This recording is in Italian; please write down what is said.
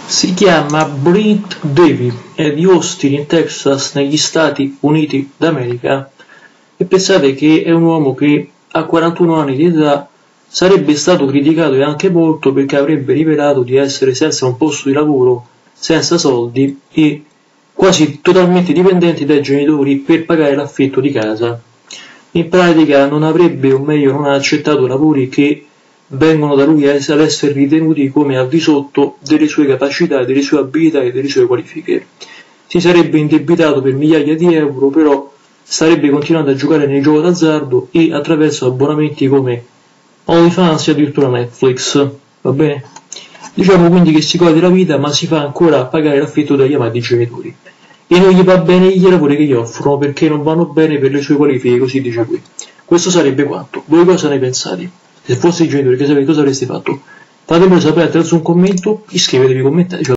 Si chiama Britt Davy, è di Austin in Texas negli Stati Uniti d'America e pensate che è un uomo che a 41 anni di età sarebbe stato criticato e anche molto perché avrebbe rivelato di essere senza un posto di lavoro, senza soldi e quasi totalmente dipendenti dai genitori per pagare l'affitto di casa. In pratica non avrebbe, o meglio non ha accettato lavori che vengono da lui ad essere ritenuti come al di sotto delle sue capacità, delle sue abilità e delle sue qualifiche. Si sarebbe indebitato per migliaia di euro, però starebbe continuando a giocare nel gioco d'azzardo e attraverso abbonamenti come OnlyFans e addirittura Netflix, va bene? Diciamo quindi che si gode la vita ma si fa ancora pagare l'affitto dagli amati genitori. E non gli va bene i lavori che gli offrono perché non vanno bene per le sue qualifiche, così dice qui. Questo sarebbe quanto. Voi cosa ne pensate? Se fossi i genitori, cosa avreste fatto? Fatemelo sapere attraverso un commento, iscrivetevi, commentate.